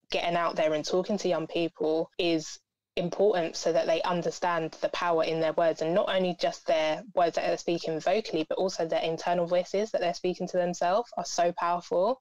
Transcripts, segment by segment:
getting out there and talking to young people is important so that they understand the power in their words, and not only just their words that they're speaking vocally, but also their internal voices that they're speaking to themselves are so powerful.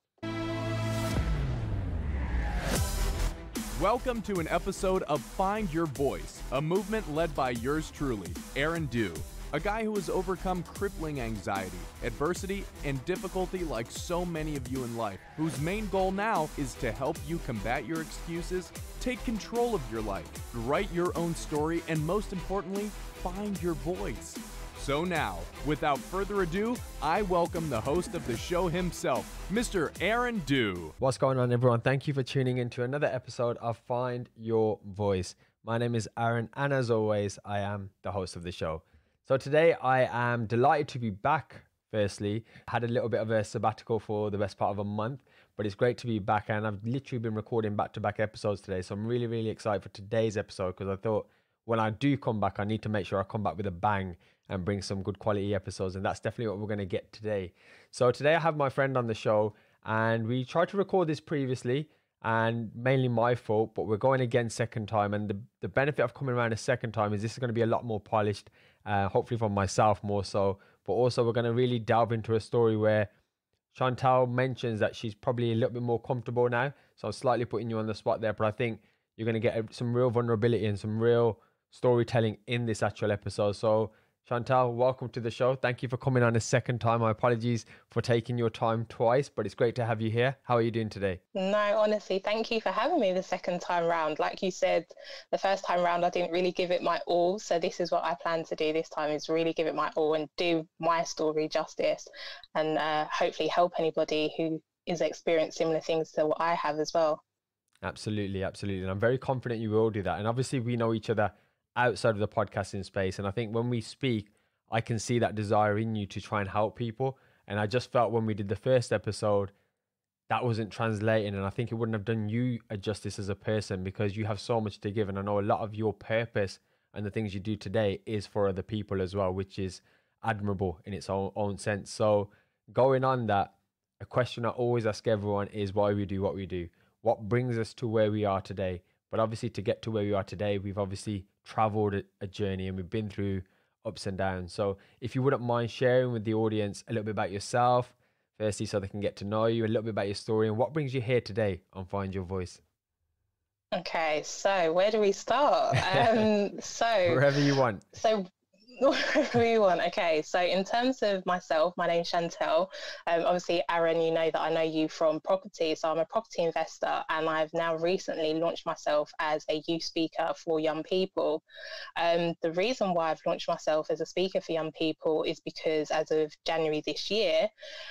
Welcome to an episode of Find Your Voice, a movement led by yours truly, Aaron Dew, a guy who has overcome crippling anxiety, adversity, and difficulty like so many of you in life, whose main goal now is to help you combat your excuses, take control of your life, write your own story, and most importantly, find your voice. So now, without further ado, I welcome the host of the show himself, Mr. Aaron Dew. What's going on, everyone? Thank you for tuning in to another episode of Find Your Voice. My name is Aaron, and as always, I am the host of the show. So today I am delighted to be back. Firstly, I had a little bit of a sabbatical for the best part of a month, but it's great to be back, and I've literally been recording back-to-back episodes today. So I'm really excited for today's episode, because I thought when I do come back, I need to make sure I come back with a bang and bring some good quality episodes, and that's definitely what we're going to get today. So today I have my friend on the show, and we tried to record this previously, and mainly my fault, but we're going again second time, and the benefit of coming around a second time is this is going to be a lot more polished, hopefully for myself more so, but also we're going to really delve into a story where Chantelle mentions that she's probably a little bit more comfortable now, so I'm slightly putting you on the spot there, but I think you're going to get some real vulnerability and some real storytelling in this actual episode. So Chantelle, welcome to the show. Thank you for coming on a second time. My apologies for taking your time twice, but it's great to have you here. How are you doing today? No, honestly, thank you for having me the second time round. Like you said, the first time round, I didn't really give it my all. So this is what I plan to do this time, is really give it my all and do my story justice, and hopefully help anybody who is experiencing similar things to what I have as well. Absolutely. And I'm very confident you will do that. And obviously we know each other outside of the podcasting space, and I think when we speak, I can see that desire in you to try and help people, and I just felt when we did the first episode that wasn't translating, and I think it wouldn't have done you a justice as a person, because you have so much to give, and I know a lot of your purpose and the things you do today is for other people as well, which is admirable in its own sense. So going on that, a question I always ask everyone is why we do what we do, what brings us to where we are today. But obviously to get to where we are today, we've obviously traveled a journey, and we've been through ups and downs. So if you wouldn't mind sharing with the audience a little bit about yourself, firstly, so they can get to know you, a little bit about your story and what brings you here today on Find Your Voice. Okay, so where do we start? So wherever you want. So wherever you want. Okay, so in terms of myself, my name's Chantelle. Obviously, Aaron, you know that I know you from property. So I'm a property investor, and I've now recently launched myself as a youth speaker for young people. The reason why I've launched myself as a speaker for young people is because as of January this year,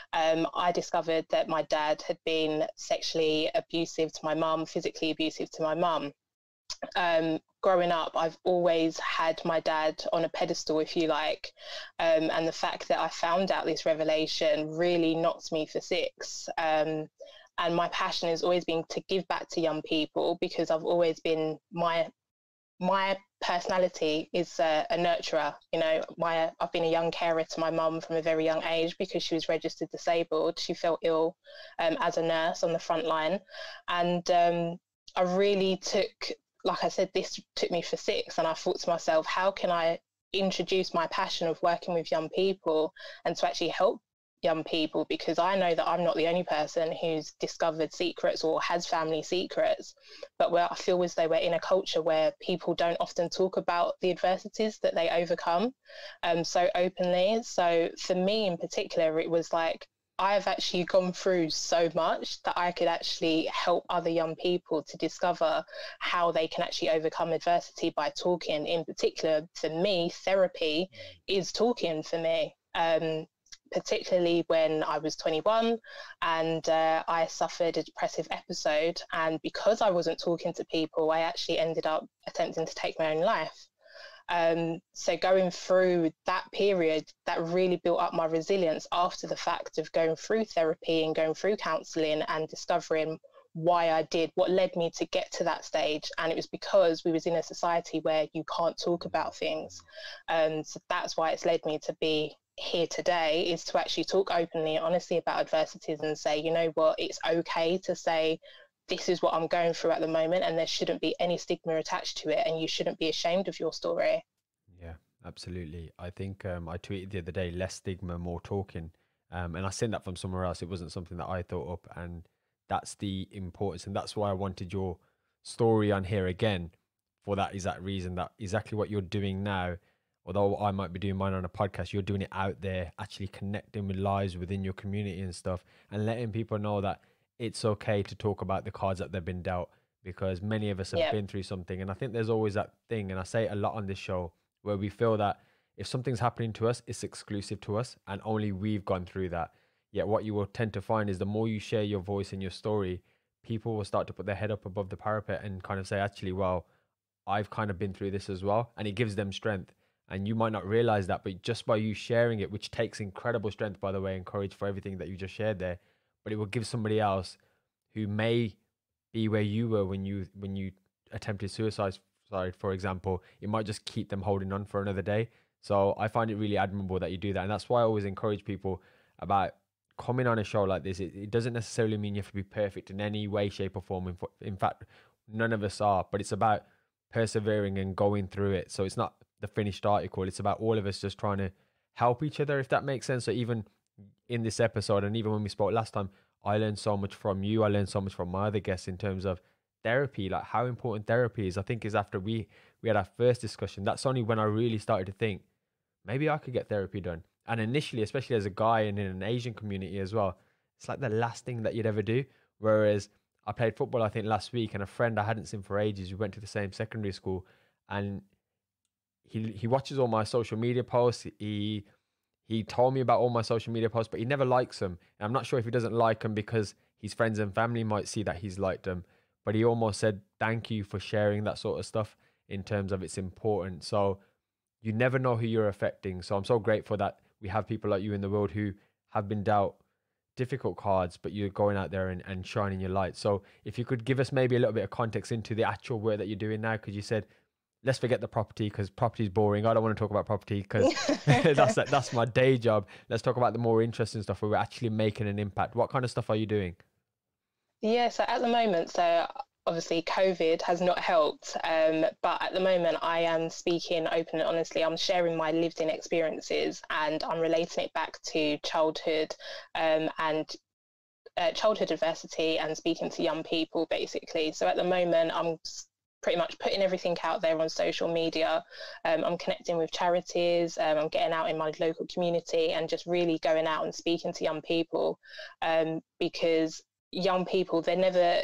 I discovered that my dad had been sexually abusive to my mum, physically abusive to my mum. Growing up, I've always had my dad on a pedestal, if you like, and the fact that I found out this revelation really knocked me for six. And my passion has always been to give back to young people, because I've always been, my personality is a nurturer. You know, I've been a young carer to my mum from a very young age, because she was registered disabled. She fell ill as a nurse on the front line, and I really took, like I said, this took me for six, and I thought to myself, how can I introduce my passion of working with young people and to actually help young people, because I know that I'm not the only person who's discovered secrets or has family secrets, but where I feel as though we're in a culture where people don't often talk about the adversities that they overcome so openly. So for me in particular, it was like, I've actually gone through so much that I could actually help other young people to discover how they can actually overcome adversity by talking. In particular, for me, therapy is talking for me, particularly when I was 21 and I suffered a depressive episode. And because I wasn't talking to people, I actually ended up attempting to take my own life. So going through that period, that really built up my resilience after the fact of going through therapy and going through counselling and discovering why I did, what led me to get to that stage. And it was because we was in a society where you can't talk about things. So that's why it's led me to be here today, is to actually talk openly and honestly about adversities and say, you know what, it's okay to say this is what I'm going through at the moment, and there shouldn't be any stigma attached to it, and you shouldn't be ashamed of your story. Yeah, absolutely. I think I tweeted the other day, less stigma, more talking. And I seen that from somewhere else. It wasn't something that I thought up. And that's the importance. And that's why I wanted your story on here again, for that exact reason, that exactly what you're doing now. Although I might be doing mine on a podcast, you're doing it out there, actually connecting with lives within your community and stuff, and letting people know that it's okay to talk about the cards that they've been dealt, because many of us have been through something. And I think there's always that thing, and I say it a lot on this show, where we feel that if something's happening to us, it's exclusive to us and only we've gone through that. Yet what you will tend to find is the more you share your voice and your story, people will start to put their head up above the parapet and kind of say, actually, well, I've kind of been through this as well. And it gives them strength. And you might not realize that, but just by you sharing it, which takes incredible strength, by the way, and courage for everything that you just shared there, but it will give somebody else who may be where you were when you attempted suicide, for example, it might just keep them holding on for another day. So I find it really admirable that you do that. And that's why I always encourage people about coming on a show like this. It doesn't necessarily mean you have to be perfect in any way, shape or form. In fact, none of us are, but it's about persevering and going through it. So it's not the finished article. It's about all of us just trying to help each other, if that makes sense. So even in this episode, and even when we spoke last time, I learned so much from you. I learned so much from my other guests in terms of therapy, like how important therapy is. I think is after we had our first discussion, that's only when I really started to think maybe I could get therapy done. And initially, especially as a guy and in an Asian community as well, it's like the last thing that you'd ever do. Whereas I played football, I think last week, and a friend I hadn't seen for ages, we went to the same secondary school, and he watches all my social media posts. He told me about all my social media posts, but he never likes them. And I'm not sure if he doesn't like them because his friends and family might see that he's liked them. But he almost said, thank you for sharing that sort of stuff, in terms of it's important. So you never know who you're affecting. So I'm so grateful that we have people like you in the world who have been dealt difficult cards, but you're going out there and shining your light. So if you could give us maybe a little bit of context into the actual work that you're doing now, because you said, let's forget the property because property is boring. I don't want to talk about property because that's my day job. Let's talk about the more interesting stuff where we're actually making an impact. What kind of stuff are you doing? Yeah, so at the moment, so obviously COVID has not helped, but at the moment I am speaking open and honestly. I'm sharing my lived in experiences, and I'm relating it back to childhood and childhood adversity, and speaking to young people basically. So at the moment I'm pretty much putting everything out there on social media. I'm connecting with charities, I'm getting out in my local community and just really going out and speaking to young people, because young people, they're never,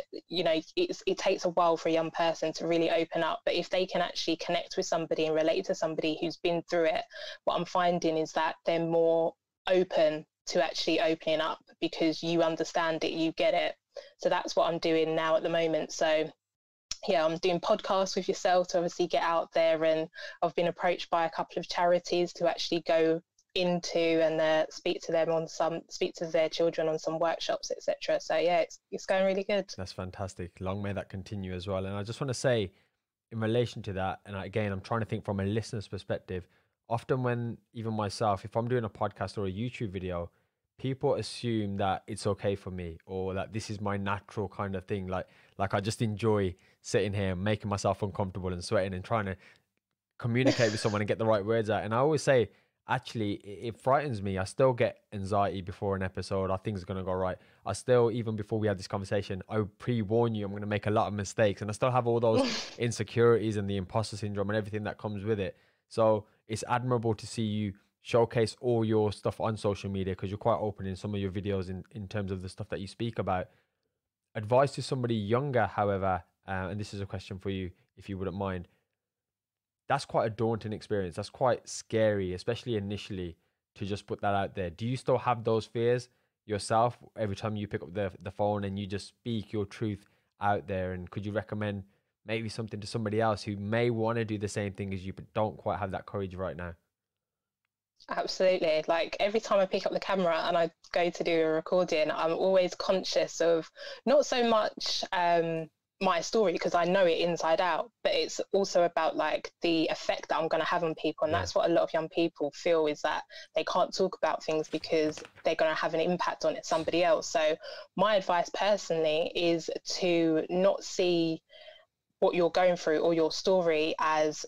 it takes a while for a young person to really open up, but if they can actually connect with somebody and relate to somebody who's been through it, what I'm finding is that they're more open to actually opening up because you understand it, you get it. So that's what I'm doing now at the moment. So yeah, I'm doing podcasts with yourself to obviously get out there, and I've been approached by a couple of charities to actually go into and speak to their children on some workshops, etc. So yeah, it's going really good. That's fantastic. Long may that continue as well. And I just want to say, in relation to that, and again, I'm trying to think from a listener's perspective. Often when even myself, if I'm doing a podcast or a YouTube video, people assume that it's okay for me, or that this is my natural kind of thing. Like I just enjoy sitting here making myself uncomfortable and sweating and trying to communicate with someone and get the right words out. And I always say, actually, it frightens me. I still get anxiety before an episode. I think it's going to go right. I still, even before we had this conversation, I pre-warn you I'm going to make a lot of mistakes, and I still have all those insecurities and the imposter syndrome and everything that comes with it. So it's admirable to see you showcase all your stuff on social media, because you're quite open in some of your videos in terms of the stuff that you speak about. Advice to somebody younger, however, and this is a question for you, if you wouldn't mind. That's quite a daunting experience. That's quite scary, especially initially, to just put that out there. Do you still have those fears yourself every time you pick up the phone and you just speak your truth out there? And could you recommend maybe something to somebody else who may want to do the same thing as you, but don't quite have that courage right now? Absolutely. Like every time I pick up the camera and I go to do a recording, I'm always conscious of not so much my story because I know it inside out, but it's also about like the effect that I'm going to have on people. And that's what a lot of young people feel, is that they can't talk about things because they're going to have an impact on somebody else. So my advice personally is to not see what you're going through or your story as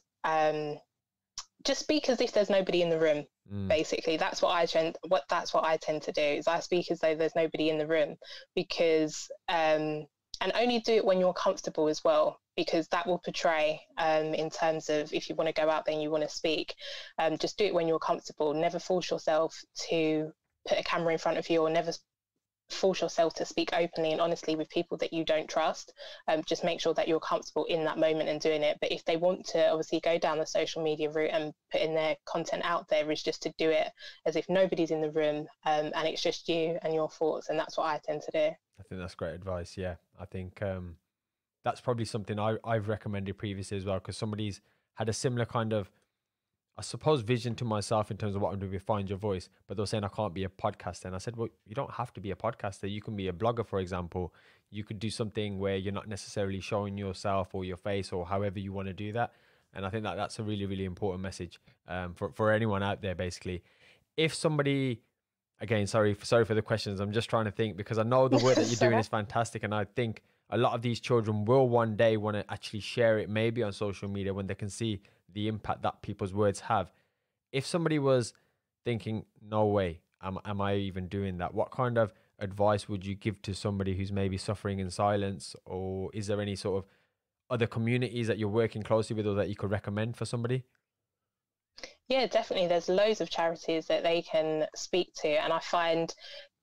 just speak as if there's nobody in the room. Basically, that's what I tend to do, is I speak as though there's nobody in the room, because and only do it when you're comfortable as well, because that will portray in terms of if you want to go out there and you want to speak, just do it when you're comfortable. Never force yourself to put a camera in front of you, or never force yourself to speak openly and honestly with people that you don't trust. Just make sure that you're comfortable in that moment and doing it. But if they want to obviously go down the social media route and putting their content out there, is just to do it as if nobody's in the room, and it's just you and your thoughts. And that's what I tend to do. I think that's great advice. Yeah, I think that's probably something I've recommended previously as well, because somebody's had a similar kind of, I suppose, vision to myself in terms of what I'm doing with Find Your Voice, but they're saying I can't be a podcaster. And I said, well, you don't have to be a podcaster. You can be a blogger, for example. You could do something where you're not necessarily showing yourself or your face, or however you want to do that. And I think that that's a really, really important message for anyone out there, basically. If somebody, again, sorry for the questions. I'm just trying to think, because I know the work that you're doing is fantastic. And I think a lot of these children will one day want to actually share it, maybe on social media, when they can see the impact that people's words have. If somebody was thinking, no way, am I even doing that? What kind of advice would you give to somebody who's maybe suffering in silence? Or is there any sort of other communities that you're working closely with, or that you could recommend for somebody? Yeah, definitely. There's loads of charities that they can speak to. And I find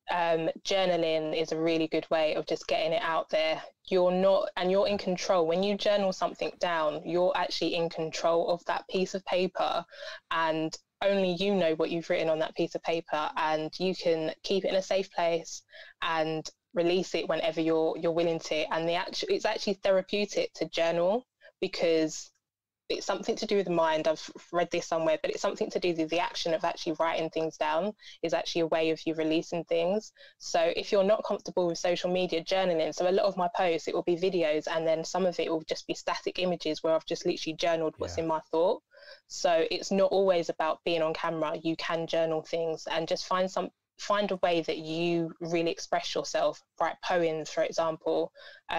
journaling is a really good way of just getting it out there. You're in control. When you journal something down, you're actually in control of that piece of paper, and only you know what you've written on that piece of paper, and you can keep it in a safe place and release it whenever you're willing to. And it's actually therapeutic to journal, because it's something to do with the mind. I've read this somewhere, but it's something to do with the action of actually writing things down is actually a way of you releasing things. So if you're not comfortable with social media, journaling. So a lot of my posts, it will be videos, and then some of it will just be static images where I've just literally journaled what's in my thought. So it's not always about being on camera. You can journal things and just find a way that you really express yourself. Write poems, for example.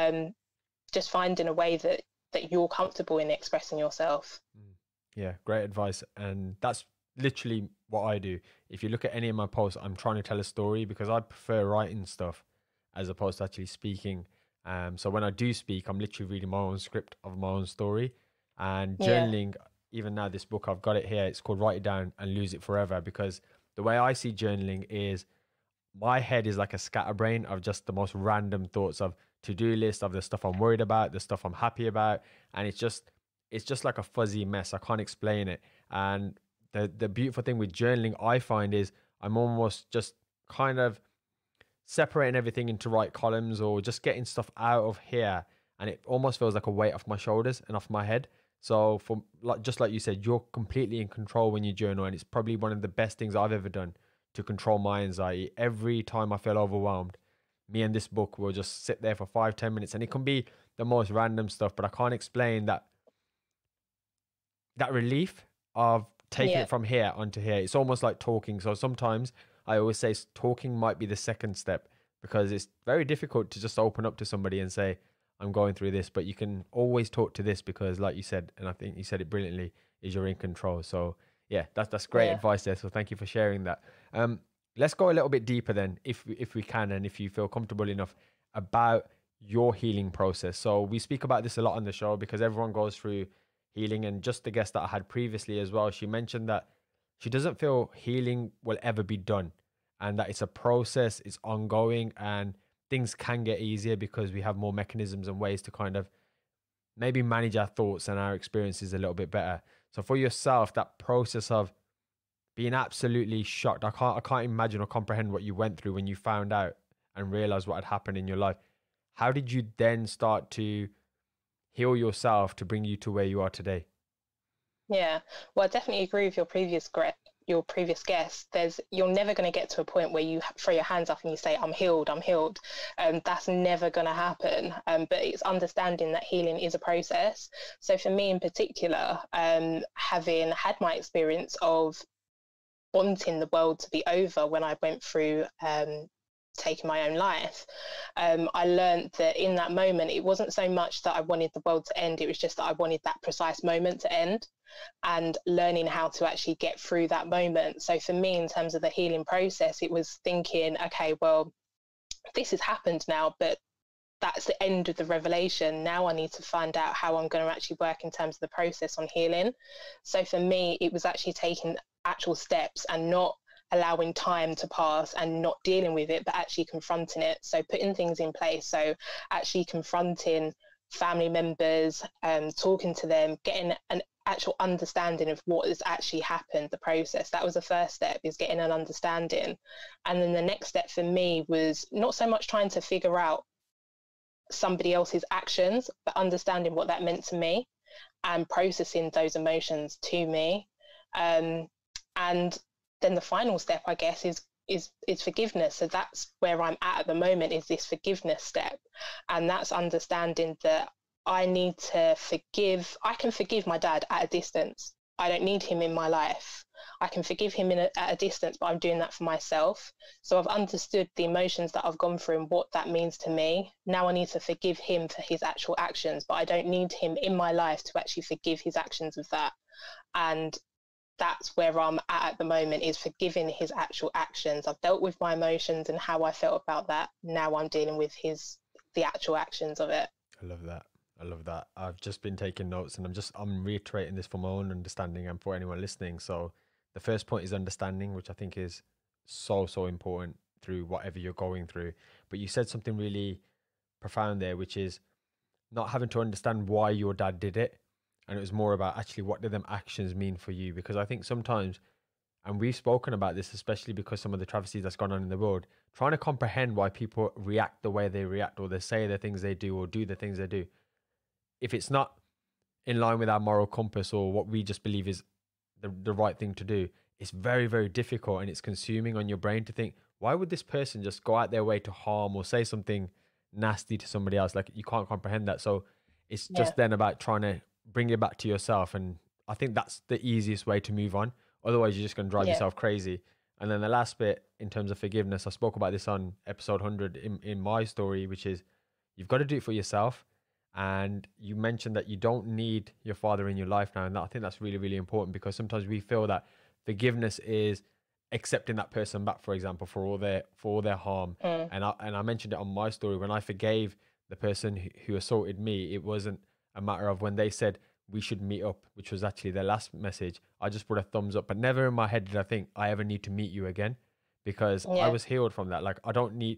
Just finding a way that you're comfortable in expressing yourself. Yeah, great advice. And that's literally what I do. If you look at any of my posts, I'm trying to tell a story, because I prefer writing stuff as opposed to actually speaking. So when I do speak, I'm literally reading my own script of my own story. And journaling, even now, this book, I've got it here, it's called Write It Down and Lose It Forever, because the way I see journaling is my head is like a scatterbrain of just the most random thoughts, of to-do list of the stuff I'm worried about, the stuff I'm happy about, and it's just like a fuzzy mess. I can't explain it. And the beautiful thing with journaling, I find, is I'm almost just kind of separating everything into right columns, or just getting stuff out of here, and it almost feels like a weight off my shoulders and off my head. So just like you said, you're completely in control when you journal, and it's probably one of the best things I've ever done to control my anxiety. Every time I feel overwhelmed, me and this book will just sit there for 5-10 minutes, and it can be the most random stuff, but I can't explain that relief of taking it from here onto here. It's almost like talking. So sometimes I always say talking might be the second step, because it's very difficult to just open up to somebody and say, I'm going through this, but you can always talk to this, because like you said, and I think you said it brilliantly, is you're in control. So yeah, that's great advice there. So thank you for sharing that. Let's go a little bit deeper then, if we can, and if you feel comfortable enough, about your healing process. So we speak about this a lot on the show, because everyone goes through healing. And just the guest that I had previously as well, she mentioned that she doesn't feel healing will ever be done, and that it's a process, it's ongoing, and things can get easier because we have more mechanisms and ways to kind of maybe manage our thoughts and our experiences a little bit better. So for yourself, that process of being absolutely shocked, I can't imagine or comprehend what you went through when you found out and realized what had happened in your life. How did you then start to heal yourself to bring you to where you are today? Yeah, well, I definitely agree with your previous your previous guest, you're never going to get to a point where you throw your hands up and you say, I'm healed, I'm healed. That's never going to happen. But it's understanding that healing is a process. So for me in particular, having had my experience of wanting the world to be over when I went through taking my own life, I learned that in that moment, it wasn't so much that I wanted the world to end, it was just that I wanted that precise moment to end, and learning how to actually get through that moment. So for me, in terms of the healing process, it was thinking, okay, well, this has happened now, but that's the end of the revelation. Now I need to find out how I'm going to actually work in terms of the process on healing. So for me, it was actually taking actual steps and not allowing time to pass and not dealing with it, but actually confronting it. So putting things in place. So actually confronting family members, talking to them, getting an actual understanding of what has actually happened, the process. That was the first step, is getting an understanding. And then the next step for me was not so much trying to figure out somebody else's actions, but understanding what that meant to me and processing those emotions to me. And then the final step, I guess, is forgiveness. So that's where I'm at the moment, is this forgiveness step. And that's understanding that I need to forgive. I can forgive my dad at a distance. I don't need him in my life. I can forgive him at a distance, but I'm doing that for myself. So I've understood the emotions that I've gone through and what that means to me. Now I need to forgive him for his actual actions, but I don't need him in my life to actually forgive his actions of that. And that's where I'm at the moment, is forgiving his actual actions. I've dealt with my emotions and how I felt about that. Now I'm dealing with the actual actions of it. I love that. I love that. I've just been taking notes, and I'm reiterating this for my own understanding and for anyone listening. So the first point is understanding, which I think is so important through whatever you're going through. But you said something really profound there, which is not having to understand why your dad did it. And it was more about actually what do them actions mean for you? Because I think sometimes, and we've spoken about this, especially because some of the travesties that's gone on in the world, trying to comprehend why people react the way they react, or they say the things they do, or do the things they do. If it's not in line with our moral compass or what we just believe is the right thing to do, it's very, very difficult, and it's consuming on your brain to think, why would this person just go out their way to harm or say something nasty to somebody else? Like, you can't comprehend that. So it's just then about trying to bring it back to yourself. And I think that's the easiest way to move on. Otherwise, you're just going to drive yourself crazy. And then the last bit, in terms of forgiveness, I spoke about this on episode 100 in my story, which is you've got to do it for yourself. And you mentioned that you don't need your father in your life now. And I think that's really, really important, because sometimes we feel that forgiveness is accepting that person back, for example, for all their harm. And I mentioned it on my story. When I forgave the person who assaulted me, it wasn't a matter of when they said we should meet up, which was actually their last message, I just put a thumbs up. But never in my head did I think I ever need to meet you again, because I was healed from that. Like, I don't need,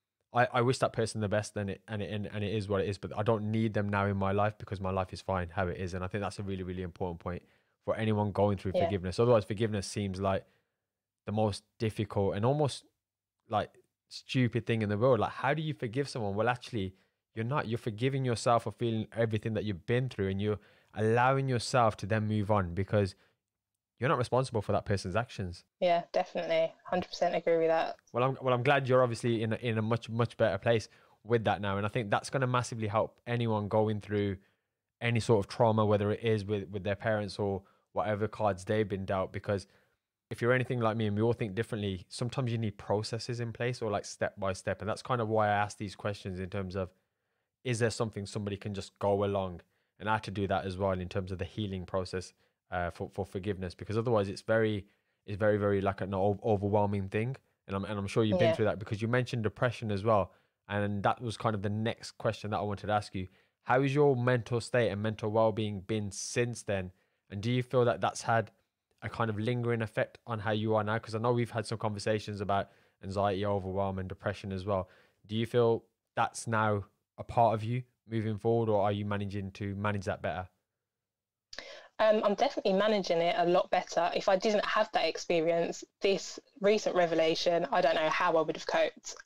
I wish that person the best, and it is what it is, but I don't need them now in my life, because my life is fine how it is. And I think that's a really, really important point for anyone going through forgiveness. Otherwise, forgiveness seems like the most difficult and almost like stupid thing in the world. Like, how do you forgive someone? Well, actually, you're forgiving yourself for feeling everything that you've been through, and you're allowing yourself to then move on, because you're not responsible for that person's actions. Yeah, definitely. 100% agree with that. Well, I'm glad you're obviously in a much, much better place with that now. And I think that's going to massively help anyone going through any sort of trauma, whether it is with their parents or whatever cards they've been dealt. Because if you're anything like me, and we all think differently, sometimes you need processes in place, or like step by step. And that's kind of why I ask these questions, in terms of, is there something somebody can just go along? And I had to do that as well in terms of the healing process for forgiveness, because otherwise it's very, very like an overwhelming thing. And I'm sure you've been through that, because you mentioned depression as well. And that was kind of the next question that I wanted to ask you. How is your mental state and mental well-being been since then? And do you feel that that's had a kind of lingering effect on how you are now? Because I know we've had some conversations about anxiety, overwhelm, and depression as well. Do you feel that's now a part of you moving forward, or are you managing to manage that better? I'm definitely managing it a lot better. If I didn't have that experience, this recent revelation, I don't know how I would have coped.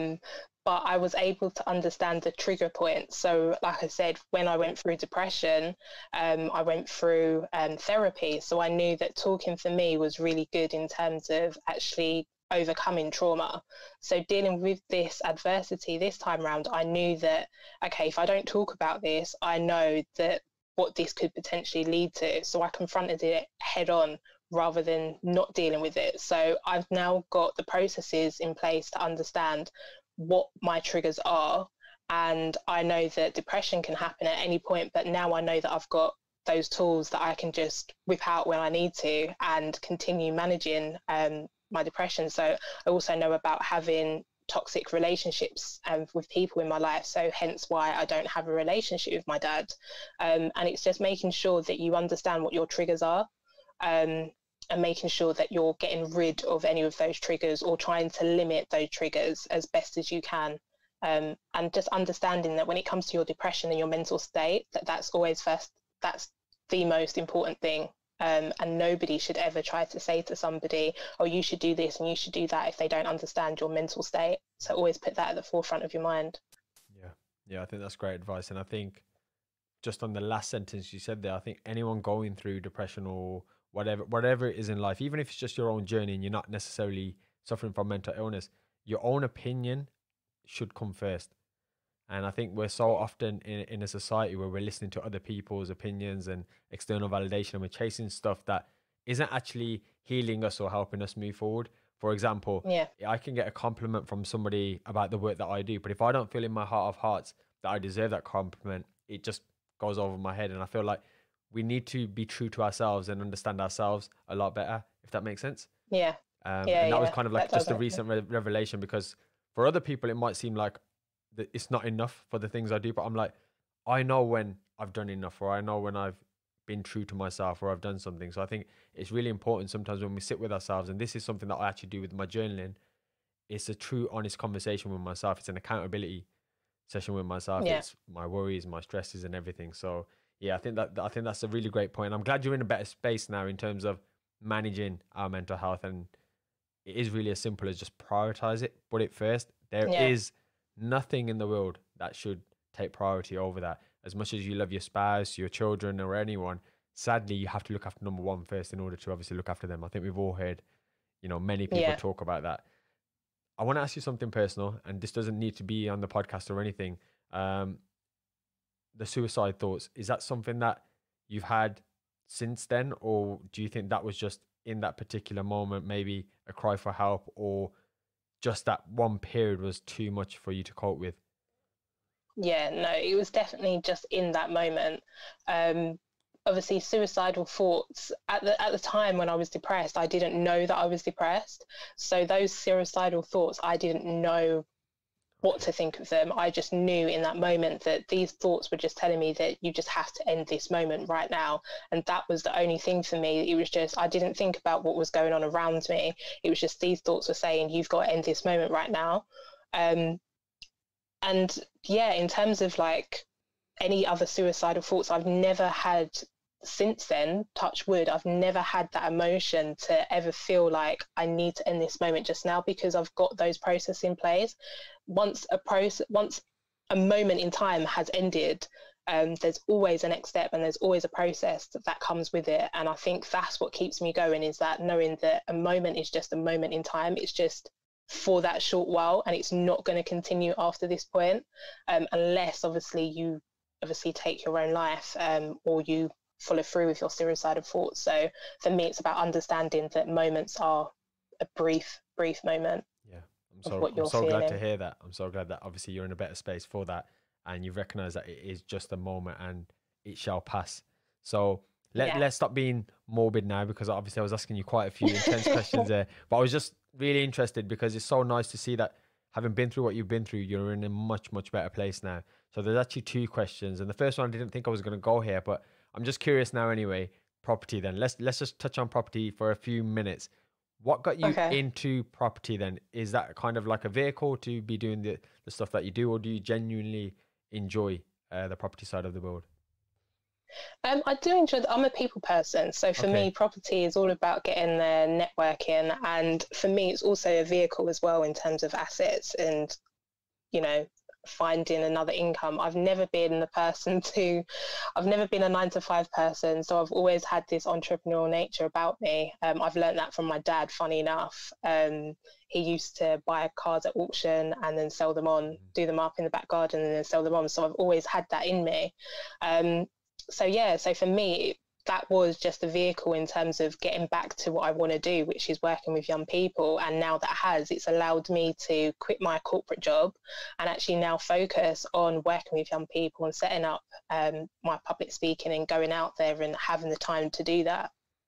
But I was able to understand the trigger points. So, like I said, when I went through depression, I went through therapy. So I knew that talking for me was really good in terms of actually overcoming trauma. So dealing with this adversity this time around, I knew that, okay, if I don't talk about this, I know that what this could potentially lead to. So I confronted it head on rather than not dealing with it. So I've now got the processes in place to understand what my triggers are. And I know that depression can happen at any point, but now I know that I've got those tools that I can just whip out when I need to and continue managing my depression. So I also know about having toxic relationships with people in my life, so hence why I don't have a relationship with my dad. And it's just making sure that you understand what your triggers are, and making sure that you're getting rid of any of those triggers or trying to limit those triggers as best as you can. And just understanding that when it comes to your depression and your mental state, that's always first, that's the most important thing. And nobody should ever try to say to somebody, oh, you should do this and you should do that, if they don't understand your mental state. So always put that at the forefront of your mind. Yeah, I think that's great advice. And I think just on the last sentence you said there, I think anyone going through depression or whatever it is in life, even if it's just your own journey and you're not necessarily suffering from mental illness, your own opinion should come first. And I think we're so often in a society where we're listening to other people's opinions and external validation, and we're chasing stuff that isn't actually healing us or helping us move forward. For example, I can get a compliment from somebody about the work that I do, but if I don't feel in my heart of hearts that I deserve that compliment, it just goes over my head. And I feel like we need to be true to ourselves and understand ourselves a lot better, if that makes sense. And that was kind of like just a recent revelation, because for other people, it might seem like that it's not enough for the things I do, but I'm like, I know when I've done enough, or I know when I've been true to myself, or I've done something. So I think it's really important sometimes when we sit with ourselves, and this is something that I actually do with my journaling. It's a true, honest conversation with myself. It's an accountability session with myself. It's my worries, my stresses, and everything. So yeah, I think that's a really great point. I'm glad you're in a better space now in terms of managing our mental health, and it is really as simple as just prioritize it, put it first. There is nothing in the world that should take priority over that. As much as you love your spouse, your children, or anyone, sadly, you have to look after number one first in order to obviously look after them. I think we've all heard, many people talk about that. I want to ask you something personal, and this doesn't need to be on the podcast or anything. The suicide thoughts, is that something that you've had since then, or do you think that was just in that particular moment, maybe a cry for help, or just that one period was too much for you to cope with? Yeah, no, it was definitely just in that moment. Obviously, suicidal thoughts at the time when I was depressed, I didn't know that I was depressed. So those suicidal thoughts, I didn't know what to think of them. I just knew in that moment that these thoughts were just telling me that you just have to end this moment right now. And that was the only thing for me. It was just, I didn't think about what was going on around me. It was just these thoughts were saying, you've got to end this moment right now. And yeah, in terms of like any other suicidal thoughts, I've never had since then, touch wood, I've never had that emotion to ever feel like I need to end this moment just now, because I've got those processes in place. Once a moment in time has ended, there's always a next step, and there's always a process that comes with it. And I think that's what keeps me going, is that knowing that a moment is just a moment in time. It's just for that short while, and it's not going to continue after this point, unless obviously you take your own life, or you follow through with your suicidal thoughts. So for me, it's about understanding that moments are a brief moment. Yeah, I'm so glad to hear that. I'm so glad that obviously you're in a better space for that, and you've recognized that it is just a moment and it shall pass. So let's stop being morbid now, because obviously I was asking you quite a few intense questions there, but I was just really interested because it's so nice to see that having been through what you've been through, you're in a much, much better place now. So there's actually two questions, and the first one I didn't think I was going to go here, but I'm just curious now anyway. Property then. Let's just touch on property for a few minutes. What got you into property then? Is that kind of like a vehicle to be doing the stuff that you do, or do you genuinely enjoy the property side of the world? I do enjoy I'm a people person. So for me, property is all about getting there, networking. And for me, it's also a vehicle as well in terms of assets and, you know, finding another income. I've never been a 9 to 5 person. So I've always had this entrepreneurial nature about me. I've learned that from my dad, funny enough. He used to buy cars at auction and then sell them on, do them up in the back garden and then sell them on. So I've always had that in me. So for me, that was just a vehicle in terms of getting back to what I want to do, which is working with young people. And now it's allowed me to quit my corporate job and actually now focus on working with young people and setting up my public speaking and going out there and having the time to do that.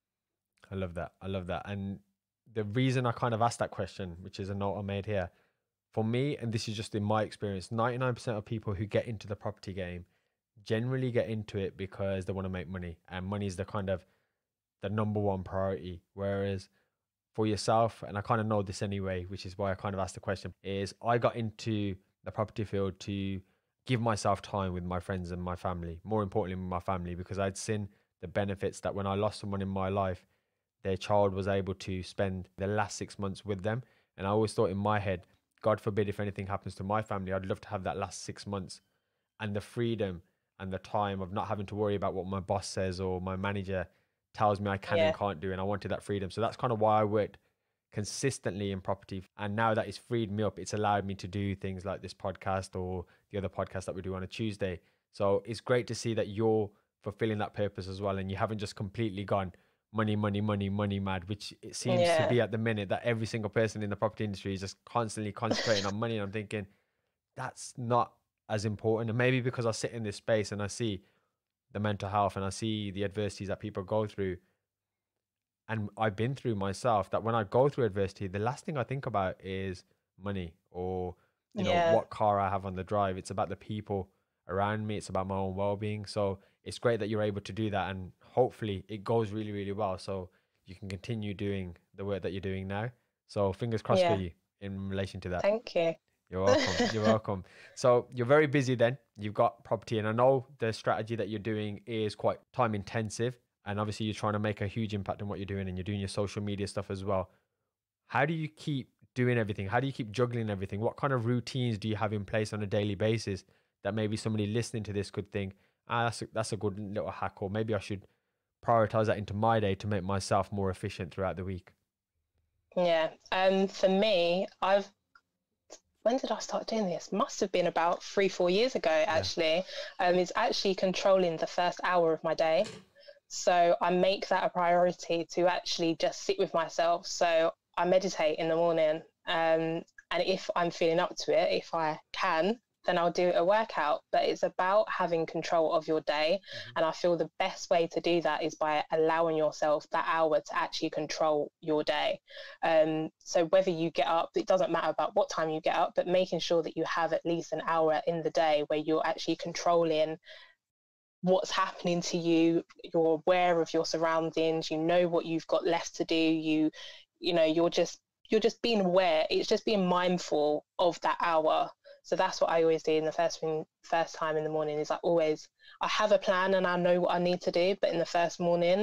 I love that. And the reason I kind of asked that question, which is a note I made here, for me, and this is just in my experience, 99% of people who get into the property game generally get into it because they want to make money, and money is the kind of the number one priority. Whereas for yourself, and I kind of know this anyway, which is why I kind of asked the question, is I got into the property field to give myself time with my friends and my family, more importantly with my family, because I'd seen the benefits that when I lost someone in my life, their child was able to spend the last 6 months with them. And I always thought in my head, God forbid if anything happens to my family, I'd love to have that last 6 months and the freedom and the time of not having to worry about what my boss says or my manager tells me I can and can't do. And I wanted that freedom. So that's kind of why I worked consistently in property. And now that it's freed me up, it's allowed me to do things like this podcast or the other podcast that we do on a Tuesday. So it's great to see that you're fulfilling that purpose as well. And you haven't just completely gone money mad, which it seems to be at the minute that every single person in the property industry is just constantly concentrating on money. And I'm thinking that's not as important. And maybe because I sit in this space and I see the mental health and I see the adversities that people go through, and I've been through myself, that when I go through adversity, the last thing I think about is money or you know what car I have on the drive. It's about the people around me. It's about my own well-being. So it's great that you're able to do that, and hopefully it goes really, really well so you can continue doing the work that you're doing now. So fingers crossed for you in relation to that. Thank you. You're welcome. You're welcome. So you're very busy then. You've got property, and I know the strategy that you're doing is quite time intensive, and obviously you're trying to make a huge impact on what you're doing, and you're doing your social media stuff as well. How do you keep doing everything? How do you keep juggling everything? What kind of routines do you have in place on a daily basis that maybe somebody listening to this could think, that's a good little hack, or maybe I should prioritize that into my day to make myself more efficient throughout the week? Yeah. For me, when did I start doing this? Must have been about 3-4 years ago, actually. It's actually controlling the first hour of my day. So I make that a priority to actually just sit with myself. So I meditate in the morning. And if I'm feeling up to it, if I can, then I'll do a workout. But it's about having control of your day. And I feel the best way to do that is by allowing yourself that hour to actually control your day. So whether you get up, it doesn't matter about what time you get up, but making sure that you have at least an hour in the day where you're actually controlling what's happening to you. You're aware of your surroundings, you know what you've got left to do, you know, you're just being aware. It's just being mindful of that hour. So that's what I always do in the first time in the morning. Is I have a plan and I know what I need to do, but in the first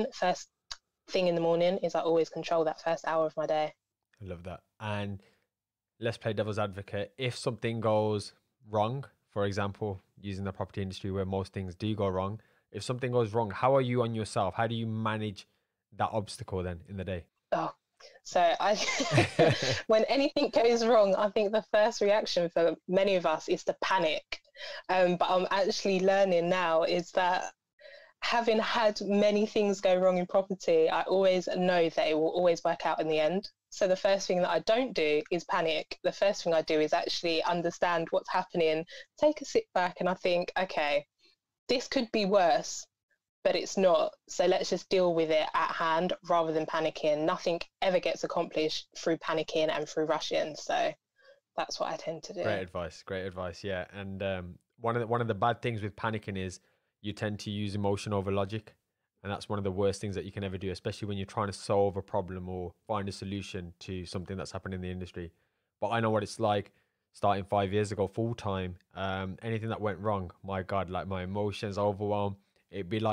thing in the morning is I always control that first hour of my day. I love that. And let's play devil's advocate. If something goes wrong, for example, using the property industry where most things do go wrong, if something goes wrong, how are you on yourself? How do you manage that obstacle then in the day? So when anything goes wrong, I think the first reaction for many of us is to panic. But I'm actually learning now is that having had many things go wrong in property, I always know that it will always work out in the end. So the first thing that I don't do is panic. The first thing I do is actually understand what's happening, take a sit back, and I think, okay, this could be worse, but it's not. So let's just deal with it at hand rather than panicking. Nothing ever gets accomplished through panicking and through rushing. So that's what I tend to do. Great advice. Yeah. And one of the bad things with panicking is you tend to use emotion over logic. And that's one of the worst things that you can ever do, especially when you're trying to solve a problem or find a solution to something that's happened in the industry. But I know what it's like starting 5 years ago, full time. Anything that went wrong, my God, like my emotions overwhelmed. It'd be like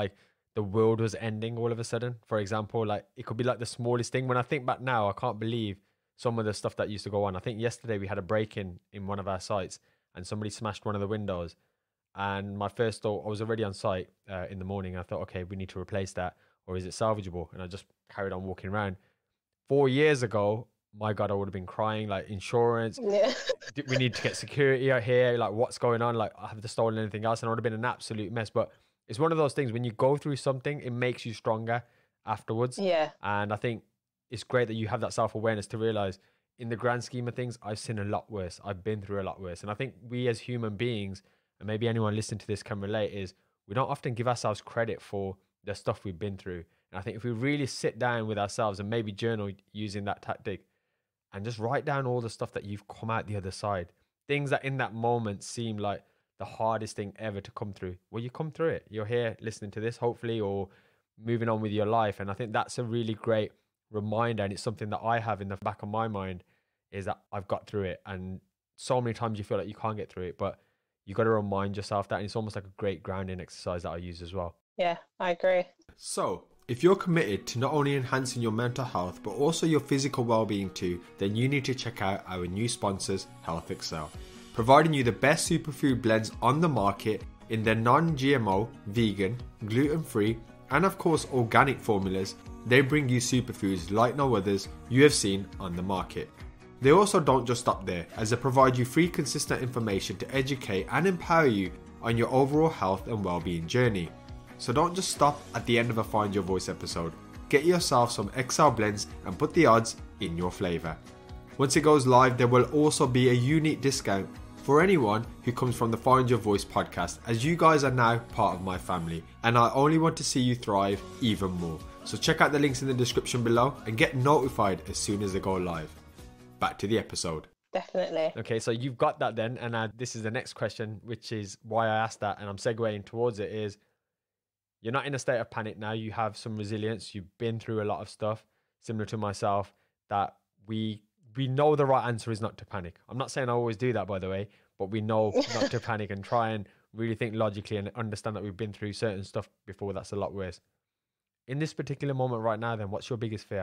the world was ending all of a sudden. For example, like it could be like the smallest thing. When I think back now, I can't believe some of the stuff that used to go on. I think yesterday we had a break-in in one of our sites and somebody smashed one of the windows. And my first thought, I was already on site in the morning. I thought, okay, we need to replace that, or is it salvageable? And I just carried on walking around. 4 years ago, my God, I would have been crying, like insurance. Yeah. We need to get security out here. Like, what's going on? Like, have they stolen anything else? And it would have been an absolute mess. But it's one of those things when you go through something, it makes you stronger afterwards. Yeah. And I think it's great that you have that self-awareness to realize in the grand scheme of things, I've seen a lot worse. I've been through a lot worse. And I think we as human beings, and maybe anyone listening to this can relate, is we don't often give ourselves credit for the stuff we've been through. And I think if we really sit down with ourselves and maybe journal using that tactic and just write down all the stuff that you've come out the other side, things that in that moment seem like the hardest thing ever to come through. Well, you come through it. You're here listening to this, hopefully, or moving on with your life. And I think that's a really great reminder. And it's something that I have in the back of my mind, is that I've got through it. And so many times you feel like you can't get through it, but you got to remind yourself that. And it's almost like a great grounding exercise that I use as well. Yeah, I agree. So, if you're committed to not only enhancing your mental health, but also your physical well-being too, then you need to check out our new sponsors, Health Excel. Providing you the best superfood blends on the market in their non-GMO, vegan, gluten-free, and of course organic formulas, they bring you superfoods like no others you have seen on the market. They also don't just stop there, as they provide you free consistent information to educate and empower you on your overall health and well-being journey. So don't just stop at the end of a Find Your Voice episode. Get yourself some XL blends and put the odds in your flavour. Once it goes live, there will also be a unique discount for anyone who comes from the Find Your Voice podcast, as you guys are now part of my family and I only want to see you thrive even more. So check out the links in the description below and get notified as soon as they go live. Back to the episode. Definitely. Okay, so you've got that then, and this is the next question, which is why I asked that, and I'm segueing towards it, is you're not in a state of panic now. You have some resilience. You've been through a lot of stuff, similar to myself, that we know the right answer is not to panic. I'm not saying I always do that, by the way, but we know not to panic and try and really think logically and understand that we've been through certain stuff before that's a lot worse. In this particular moment right now, then, what's your biggest fear?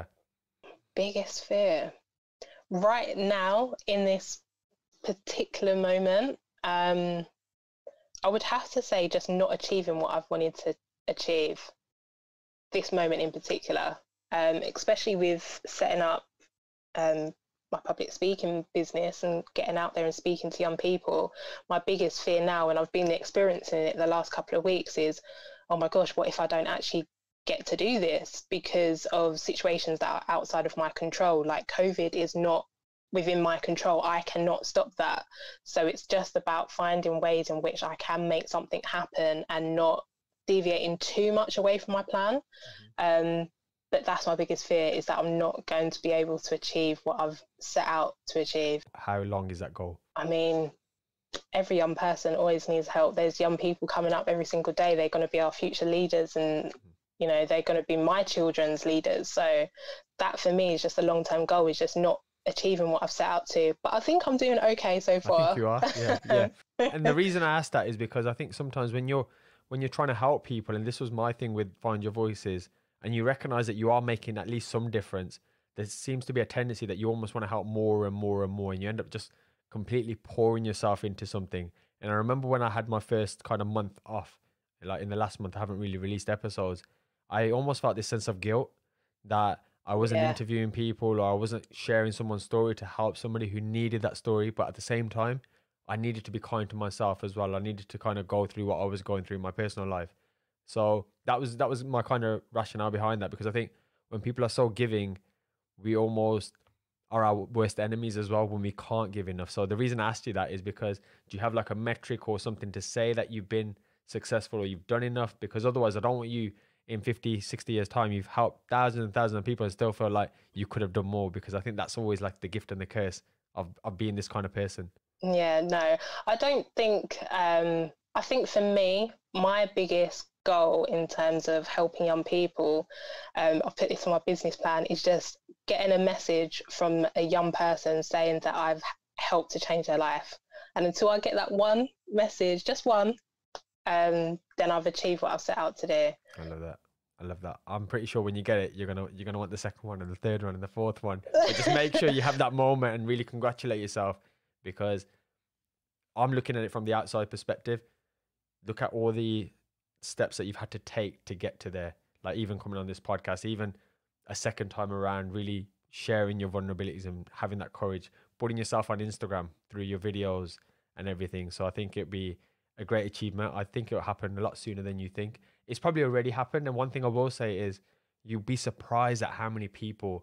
Biggest fear? Right now, in this particular moment, I would have to say just not achieving what I've wanted to achieve this moment in particular, especially with setting up my public speaking business and getting out there and speaking to young people. My biggest fear now, and I've been experiencing it the last couple of weeks, is, oh my gosh, what if I don't actually get to do this because of situations that are outside of my control? Like COVID is not within my control. I cannot stop that. So it's just about finding ways in which I can make something happen and not deviating too much away from my plan. But that's my biggest fear, is that I'm not going to be able to achieve what I've set out to achieve. How long is that goal? I mean, every young person always needs help. There's young people coming up every single day. They're going to be our future leaders, and you know, they're going to be my children's leaders. So that for me is just a long-term goal, is just not achieving what I've set out to. But I think I'm doing okay so far. I think you are. Yeah. And the reason I asked that is because I think sometimes when you're trying to help people, and this was my thing with Find Your Voices, and you recognize that you are making at least some difference, there seems to be a tendency that you almost want to help more and more and more, and you end up just completely pouring yourself into something. And I remember when I had my first kind of month off, like in the last month I haven't really released episodes, I almost felt this sense of guilt that I wasn't interviewing people, or I wasn't sharing someone's story to help somebody who needed that story. But at the same time, I needed to be kind to myself as well. I needed to kind of go through what I was going through in my personal life. So that was my kind of rationale behind that, because I think when people are so giving, we almost are our worst enemies as well when we can't give enough. So the reason I asked you that is because, do you have like a metric or something to say that you've been successful or you've done enough? Because otherwise I don't want you in 50, 60 years time, you've helped thousands and thousands of people and still feel like you could have done more, because I think that's always like the gift and the curse of being this kind of person. Yeah, no, I don't think, I think for me, my biggest goal in terms of helping young people, I've put this on my business plan, is just getting a message from a young person saying that I've helped to change their life. And until I get that one message, just one, then I've achieved what I've set out to do. I love that. I love that. I'm pretty sure when you get it, you're gonna want the second one and the third one and the fourth one. But just make sure you have that moment and really congratulate yourself, because I'm looking at it from the outside perspective. Look at all the steps that you've had to take to get to there. Like even coming on this podcast, even a second time around, really sharing your vulnerabilities and having that courage, putting yourself on Instagram through your videos and everything. So I think it'd be a great achievement. I think it'll happen a lot sooner than you think. It's probably already happened. And one thing I will say is you'll be surprised at how many people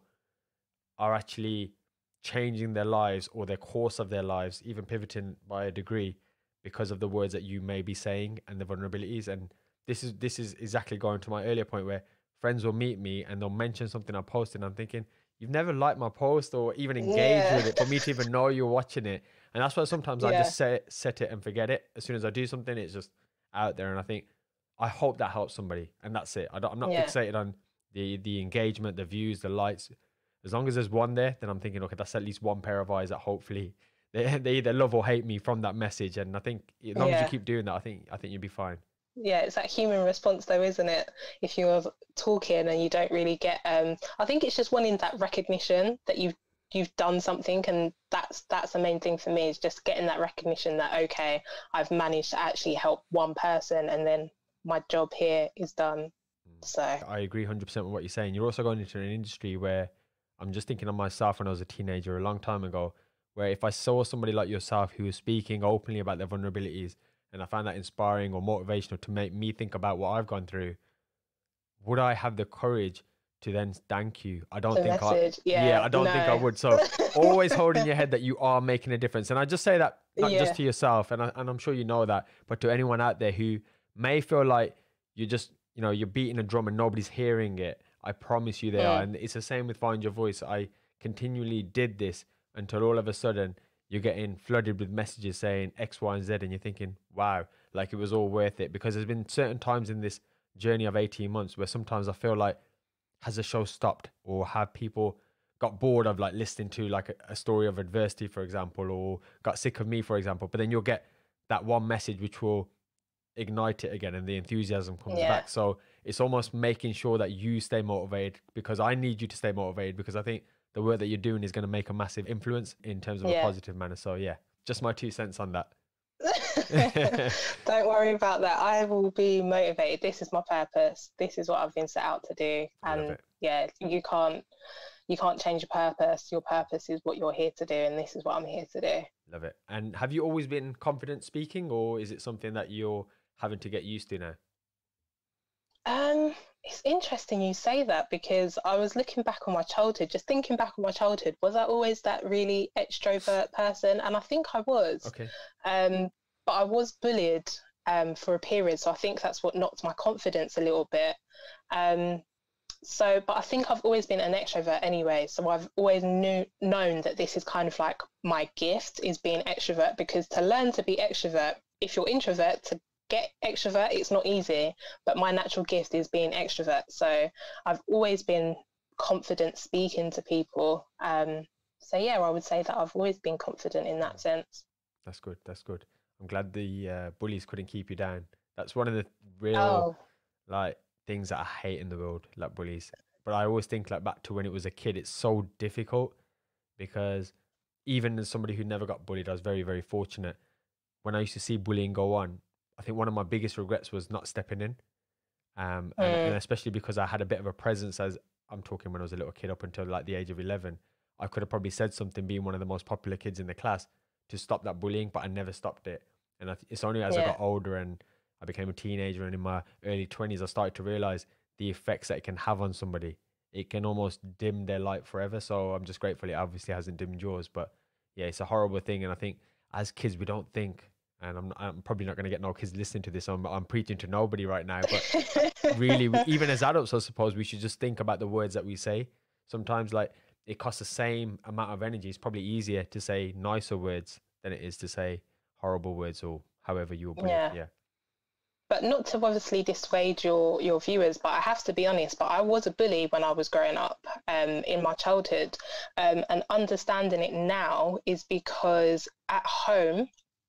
are actually changing their lives or their course of their lives, even pivoting by a degree because of the words that you may be saying and the vulnerabilities. And this is exactly going to my earlier point, where friends will meet me and they'll mention something I posted and I'm thinking, you've never liked my post or even engaged with it for me to even know you're watching it. And that's why sometimes I just set it and forget it. As soon as I do something, it's just out there. And I think, I hope that helps somebody. And that's it. I'm not fixated on the engagement, the views, the likes. As long as there's one there, then I'm thinking, okay, that's at least one pair of eyes that hopefully they either love or hate me from that message. And I think as long as you keep doing that, I think you'll be fine. Yeah, it's that human response though, isn't it? If you're talking and you don't really get, I think it's just wanting that recognition that you've done something, and that's the main thing for me, is just getting that recognition that, okay, I've managed to actually help one person, and then my job here is done. So I agree 100% with what you're saying. You're also going into an industry where I'm just thinking of myself when I was a teenager a long time ago, where if I saw somebody like yourself who was speaking openly about their vulnerabilities, and I found that inspiring or motivational to make me think about what I've gone through, would I have the courage to then thank you? I don't think I don't think I would. So always hold in your head that you are making a difference. And I just say that not just to yourself, and I'm sure you know that, but to anyone out there who may feel like you're just, you're beating a drum and nobody's hearing it. I promise you they are. And it's the same with Find Your Voice. I continually did this until all of a sudden you're getting flooded with messages saying X, Y, and Z, and you're thinking, wow, like it was all worth it. Because there's been certain times in this journey of 18 months where sometimes I feel like, has the show stopped, or have people got bored of like listening to like a story of adversity, for example, or got sick of me, for example. But then you'll get that one message which will ignite it again, and the enthusiasm comes back. So it's almost making sure that you stay motivated, because I need you to stay motivated, because I think the work that you're doing is going to make a massive influence in terms of a positive manner. So yeah, just my 2 cents on that. Don't worry about that. I will be motivated. This is my purpose. This is what I've been set out to do. And you can't change your purpose. Your purpose is what you're here to do, and this is what I'm here to do. Love it. And have you always been confident speaking, or is it something that you're having to get used to now? It's interesting you say that, because I was looking back on my childhood, just thinking back on my childhood. Was I always that really extrovert person? And I think I was. Okay. But I was bullied for a period, so I think that's what knocked my confidence a little bit. But I think I've always been an extrovert anyway, so I've always known that this is kind of like my gift, is being extrovert, because to learn to be extrovert, if you're introvert, to get extrovert, it's not easy, but my natural gift is being extrovert. So I've always been confident speaking to people. I would say that I've always been confident in that sense. That's good. I'm glad the bullies couldn't keep you down. That's one of the real things that I hate in the world, like bullies. But I always think like back to when it was a kid, it's so difficult, because even as somebody who never got bullied, I was very, very fortunate. When I used to see bullying go on, I think one of my biggest regrets was not stepping in. And especially because I had a bit of a presence, as I'm talking when I was a little kid up until like the age of 11, I could have probably said something, being one of the most popular kids in the class, to stop that bullying, but I never stopped it. And it's only as I got older and I became a teenager and in my early 20s, I started to realize the effects that it can have on somebody. It can almost dim their light forever. So I'm just grateful it obviously hasn't dimmed yours. But yeah, it's a horrible thing. And I think as kids, we don't think, and I'm probably not going to get no kids listening to this. I'm preaching to nobody right now. But really, even as adults, I suppose we should just think about the words that we say. Sometimes like it costs the same amount of energy. It's probably easier to say nicer words than it is to say horrible words, or however you were bullied. Yeah. But not to obviously dissuade your viewers, but I have to be honest, but I was a bully when I was growing up in my childhood. And understanding it now is because at home,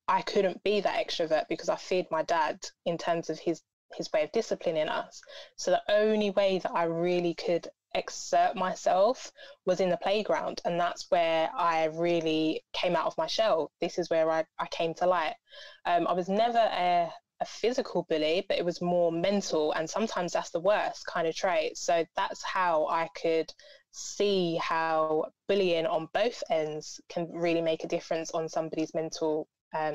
I couldn't be that extrovert because I feared my dad in terms of his way of disciplining us. So the only way that I really could exert myself was in the playground, and that's where I really came out of my shell. This is where I came to light. I was never a physical bully, but it was more mental, and sometimes that's the worst kind of trait. So that's how I could see how bullying on both ends can really make a difference on somebody's mental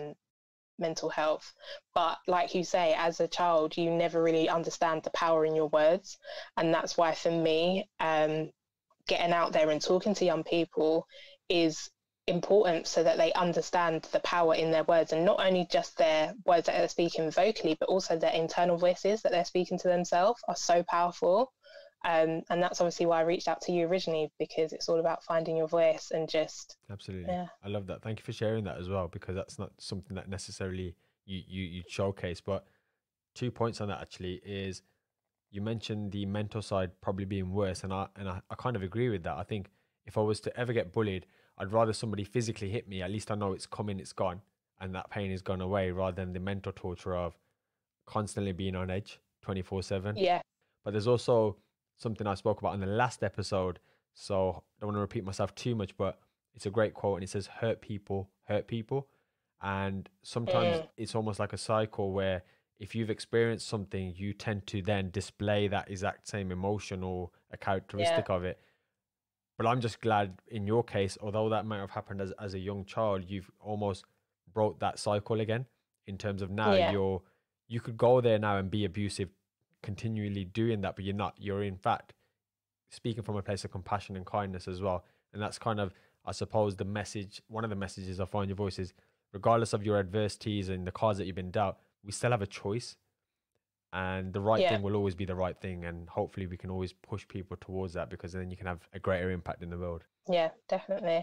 health. But like you say, as a child, you never really understand the power in your words, and that's why for me, getting out there and talking to young people is important, so that they understand the power in their words, and not only just their words that they're speaking vocally, but also their internal voices that they're speaking to themselves are so powerful. And that's obviously why I reached out to you originally, because it's all about finding your voice and just... Absolutely. Yeah. I love that. Thank you for sharing that as well, because that's not something that necessarily you showcase. But 2 points on that actually is, you mentioned the mental side probably being worse, and I kind of agree with that. I think if I was to ever get bullied, I'd rather somebody physically hit me. At least I know it's coming, it's gone, and that pain is gone away, rather than the mental torture of constantly being on edge 24/7. Yeah. But there's also something I spoke about in the last episode, so I don't want to repeat myself too much, but it's a great quote, and it says, hurt people hurt people. And sometimes it's almost like a cycle where if you've experienced something, you tend to then display that exact same emotion or a characteristic of it. But I'm just glad in your case, although that might have happened as a young child, you've almost broke that cycle again, in terms of now you could go there now and be abusive, continually doing that, but you're not. You're in fact speaking from a place of compassion and kindness as well. And that's kind of, I suppose, the message. One of the messages I find your voice is, regardless of your adversities and the cards that you've been dealt, we still have a choice, and the right thing will always be the right thing. And hopefully we can always push people towards that, because then you can have a greater impact in the world. Yeah, definitely.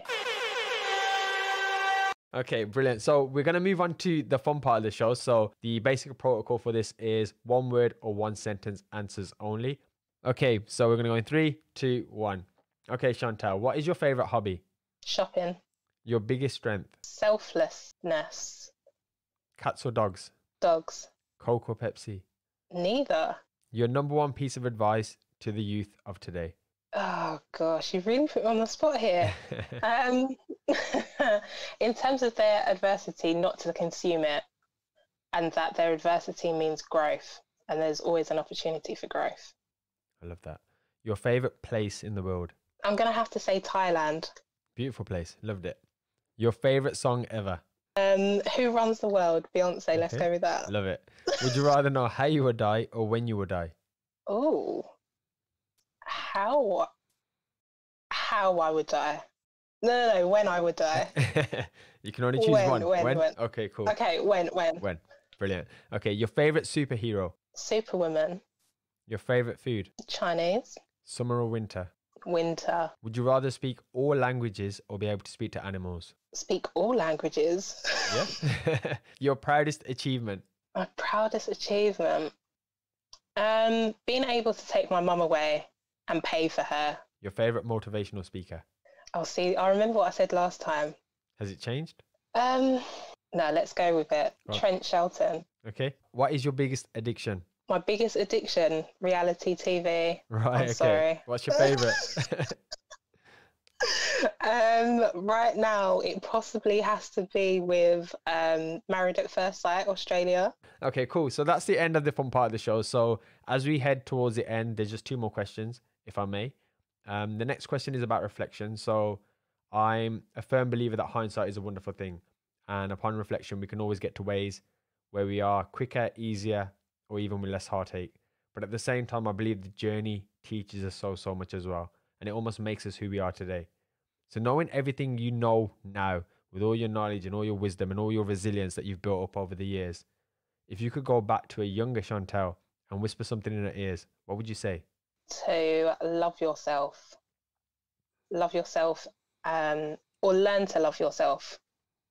Okay, brilliant. So we're going to move on to the fun part of the show. So the basic protocol for this is 1 word or 1 sentence answers only. Okay, so we're going to go in 3, 2, 1. Okay, Chantelle, what is your favorite hobby? Shopping. Your biggest strength? Selflessness. Cats or dogs? Dogs. Coke or Pepsi? Neither. Your number 1 piece of advice to the youth of today? Oh gosh, you've really put me on the spot here. In terms of their adversity, not to consume it, and that their adversity means growth, and there's always an opportunity for growth. I love that. Your favorite place in the world? I'm going to have to say Thailand. Beautiful place. Loved it. Your favorite song ever? Who Runs the World? Beyonce. Let's go with that. Love it. Would you rather know how you would die or when you would die? Oh, how I would die? No, when I would die. You can only choose one. When? Okay, cool. Okay, when? When? Brilliant. Okay, your favorite superhero? Superwoman. Your favorite food? Chinese. Summer or winter? Winter. Would you rather speak all languages or be able to speak to animals? Speak all languages. Yeah. Your proudest achievement? My proudest achievement? Being able to take my mum away and pay for her. Your favorite motivational speaker? Oh, see, I remember what I said last time. Has it changed? No, let's go with it. Right. Trent Shelton. Okay. What is your biggest addiction? My biggest addiction, reality TV. Right, Sorry. What's your favorite? Right now, it possibly has to be with Married at First Sight, Australia. Okay, cool. So that's the end of the fun part of the show. So as we head towards the end, there's just 2 more questions, if I may. The next question is about reflection. So I'm a firm believer that hindsight is a wonderful thing. And upon reflection, we can always get to ways where we are quicker, easier, or even with less heartache. But at the same time, I believe the journey teaches us so much as well. And it almost makes us who we are today. So knowing everything you know now, with all your knowledge and all your wisdom and all your resilience that you've built up over the years, if you could go back to a younger Chantelle and whisper something in her ears, what would you say? To love yourself. Love yourself, or learn to love yourself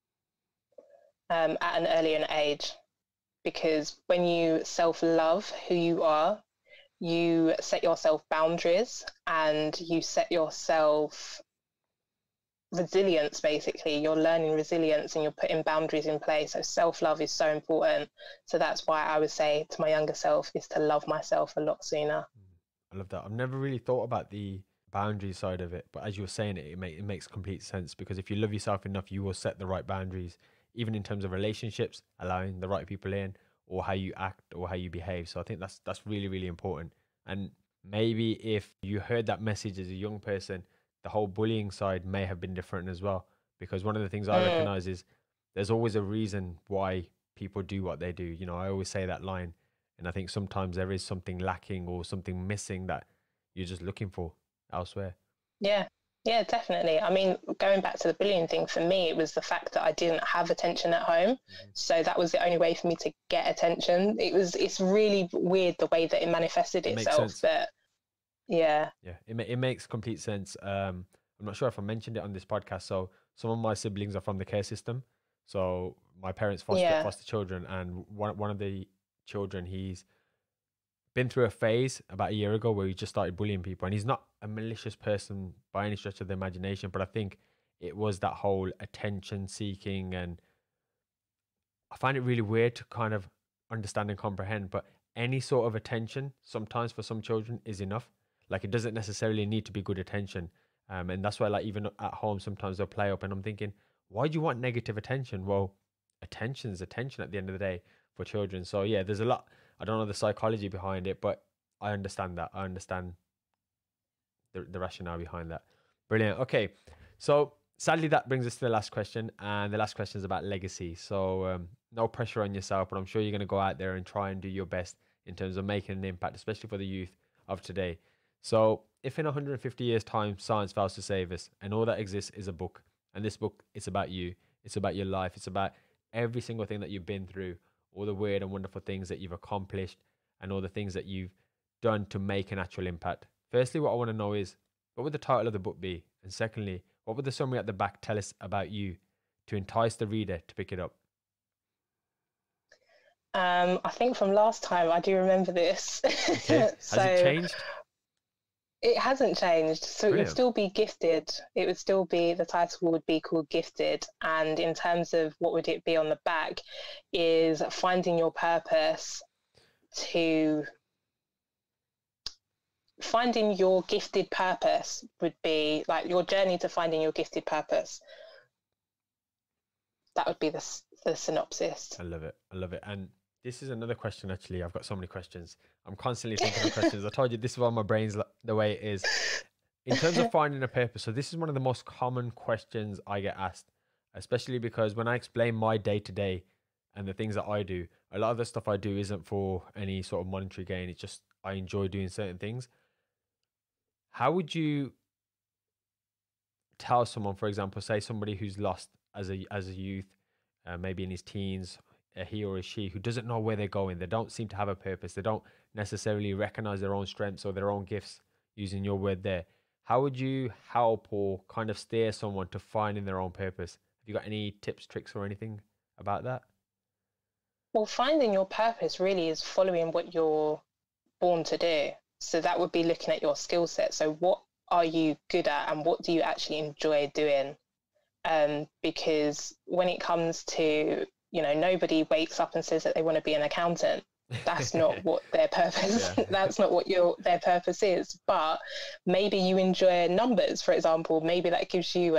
at an earlier age. Because when you self-love who you are, you set yourself boundaries and you set yourself resilience. Basically, you're learning resilience and you're putting boundaries in place. So self-love is so important. So that's why I would say to my younger self is to love myself a lot sooner. I love that. I've never really thought about the boundary side of it, but as you were saying it makes complete sense, because if you love yourself enough, you will set the right boundaries, even in terms of relationships, allowing the right people in, or how you act or how you behave. So I think that's really, really important. And maybe if you heard that message as a young person, the whole bullying side may have been different as well. Because one of the things I recognize is there's always a reason why people do what they do. You know, I always say that line. And I think sometimes there is something lacking or something missing that you're just looking for elsewhere. Yeah, definitely. I mean, going back to the bullying thing, for me, it was the fact that I didn't have attention at home. So that was the only way for me to get attention. It's really weird the way that it manifested itself. But yeah, it makes complete sense. I'm not sure if I mentioned it on this podcast. So some of my siblings are from the care system. So my parents foster children, and one of the children, he's been through a phase about a year ago where he just started bullying people, and he's not a malicious person by any stretch of the imagination, but I think it was that whole attention seeking, and I find it really weird to kind of understand and comprehend, but any sort of attention sometimes for some children is enough. Like, it doesn't necessarily need to be good attention, and that's why, like, even at home sometimes they'll play up, and I'm thinking, why do you want negative attention? Well, attention is attention at the end of the day for children. So yeah, there's a lot. I don't know the psychology behind it, but I understand that. I understand the rationale behind that. Brilliant. Okay, so sadly that brings us to the last question, and the last question is about legacy. So no pressure on yourself, but I'm sure you're going to go out there and try and do your best in terms of making an impact, especially for the youth of today. So if in 150 years time science fails to save us and all that exists is a book, and this book, it's about you, it's about your life, it's about every single thing that you've been through, all the weird and wonderful things that you've accomplished, and all the things that you've done to make an actual impact. Firstly, what I want to know is, what would the title of the book be? And secondly, what would the summary at the back tell us about you to entice the reader to pick it up? I think from last time, I do remember this. Okay. Has it changed? It hasn't changed. So Brilliant. It would still be Gifted. It would still be, the title would be called Gifted. And in terms of what would it be on the back is finding your purpose, finding your gifted purpose would be like your journey to finding your gifted purpose. That would be the synopsis. I love it. I love it. And this is another question, actually. I've got so many questions. I'm constantly thinking of questions. I told you this is why my brain's the way it is. In terms of finding a purpose, so this is one of the most common questions I get asked, especially because when I explain my day-to-day and the things that I do, a lot of the stuff I do isn't for any sort of monetary gain. It's just I enjoy doing certain things. How would you tell someone, for example, say somebody who's lost as a youth, maybe in his teens, he or she who doesn't know where they're going, they don't seem to have a purpose, they don't necessarily recognize their own strengths or their own gifts, using your word there, how would you help or kind of steer someone to finding their own purpose? Have you got any tips, tricks, or anything about that? Well, finding your purpose really is following what you're born to do. So that would be looking at your skill set. So what are you good at and what do you actually enjoy doing? Because when it comes to, nobody wakes up and says that they want to be an accountant. That's not what their purpose, that's not what their purpose is. But maybe you enjoy numbers, for example. Maybe that gives you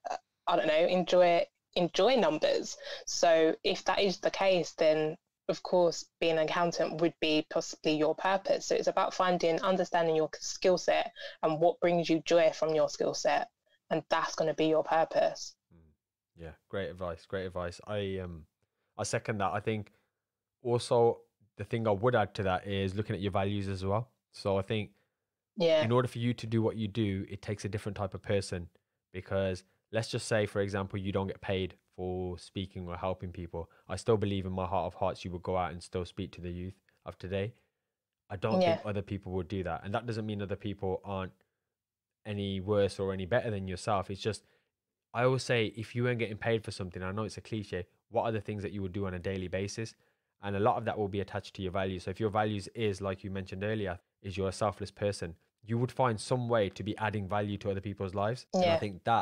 enjoy numbers. So if that is the case, then of course being an accountant would be possibly your purpose. So it's about understanding your skill set and what brings you joy from your skill set, and that's going to be your purpose. Yeah, great advice. I second that. I think also the thing I would add to that is looking at your values as well. So I think in order for you to do what you do, it takes a different type of person, because let's just say, for example, you don't get paid for speaking or helping people. I still believe in my heart of hearts you would go out and still speak to the youth of today. I don't think other people would do that. And that doesn't mean other people aren't any worse or any better than yourself. It's just, I always say, if you weren't getting paid for something, I know it's a cliche, what are the things that you would do on a daily basis? And a lot of that will be attached to your values. So if your values is, like you mentioned earlier, is you're a selfless person, you would find some way to be adding value to other people's lives. And I think that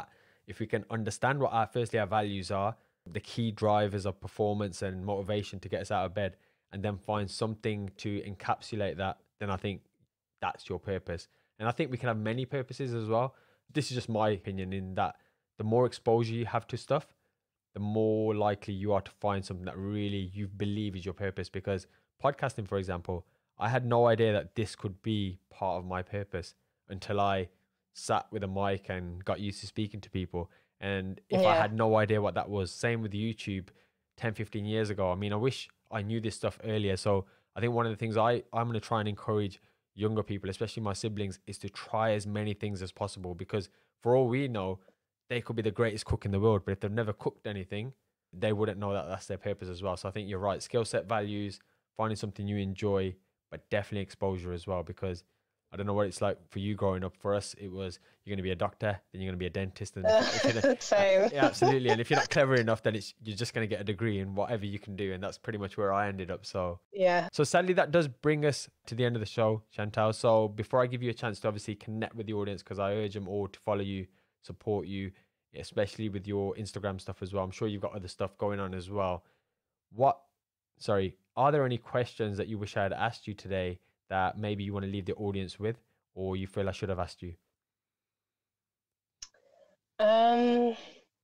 if we can understand what our values are, the key drivers of performance and motivation to get us out of bed, and then find something to encapsulate that, then I think that's your purpose. And I think we can have many purposes as well. This is just my opinion, in that the more exposure you have to stuff, the more likely you are to find something that really you believe is your purpose. Because podcasting, for example, I had no idea that this could be part of my purpose until I sat with a mic and got used to speaking to people. And if I had no idea what that was, same with YouTube 10, 15 years ago. I mean, I wish I knew this stuff earlier. So I think one of the things I'm going to try and encourage younger people, especially my siblings, is to try as many things as possible. Because for all we know, they could be the greatest cook in the world, but if they've never cooked anything, they wouldn't know that that's their purpose as well. So I think you're right. Skill set, values, finding something you enjoy, but definitely exposure as well. Because I don't know what it's like for you growing up. For us, it was, you're going to be a doctor, then you're going to be a dentist. And Same. Yeah, absolutely. And if you're not clever enough, then you're just going to get a degree in whatever you can do. And that's pretty much where I ended up. So sadly, that does bring us to the end of the show, Chantelle. So before I give you a chance to obviously connect with the audience, because I urge them all to follow you, support you, especially with your Instagram stuff as well. I'm sure you've got other stuff going on as well. Are there any questions that you wish I had asked you today that maybe you want to leave the audience with, or you feel I should have asked you? No,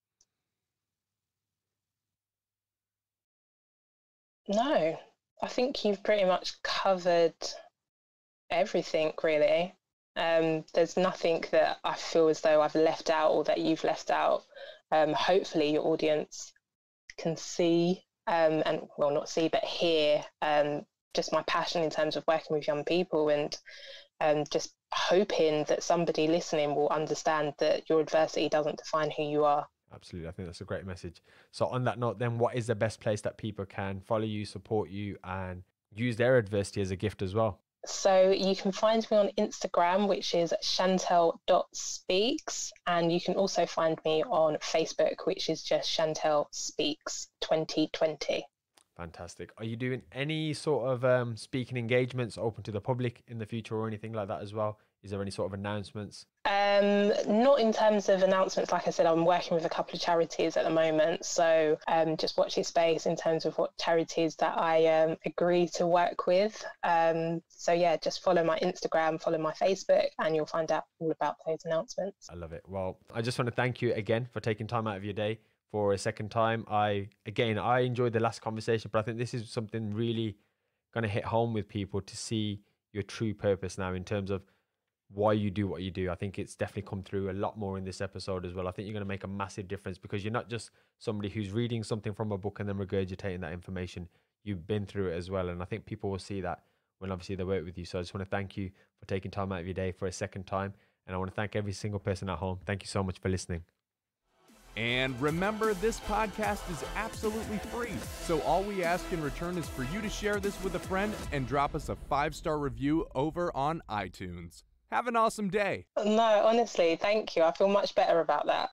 I think you've pretty much covered everything, really. There's nothing that I feel as though I've left out or that you've left out. Hopefully your audience can see, and well, not see, but hear just my passion in terms of working with young people, and just hoping that somebody listening will understand that your adversity doesn't define who you are. Absolutely. I think that's a great message. So on that note, then, what is the best place that people can follow you, support you, and use their adversity as a gift as well? So you can find me on Instagram, which is chantelle.speaks. And you can also find me on Facebook, which is just Chantelle Speaks 2020. Fantastic. Are you doing any sort of speaking engagements open to the public in the future or anything like that as well? Is there any sort of announcements? Not in terms of announcements. Like I said, I'm working with a couple of charities at the moment. So just watch this space in terms of what charities that I agree to work with. So yeah, just follow my Instagram, follow my Facebook, and you'll find out all about those announcements. I love it. Well, I just want to thank you again for taking time out of your day for a second time. I enjoyed the last conversation, but I think this is something really going to hit home with people to see your true purpose now in terms of why you do what you do. I think it's definitely come through a lot more in this episode as well. I think you're going to make a massive difference, because you're not just somebody who's reading something from a book and then regurgitating that information. You've been through it as well. And I think people will see that when obviously they work with you. So I just want to thank you for taking time out of your day for a second time. And I want to thank every single person at home. Thank you so much for listening. And remember, this podcast is absolutely free. So all we ask in return is for you to share this with a friend and drop us a 5-star review over on iTunes. Have an awesome day. No, honestly, thank you. I feel much better about that.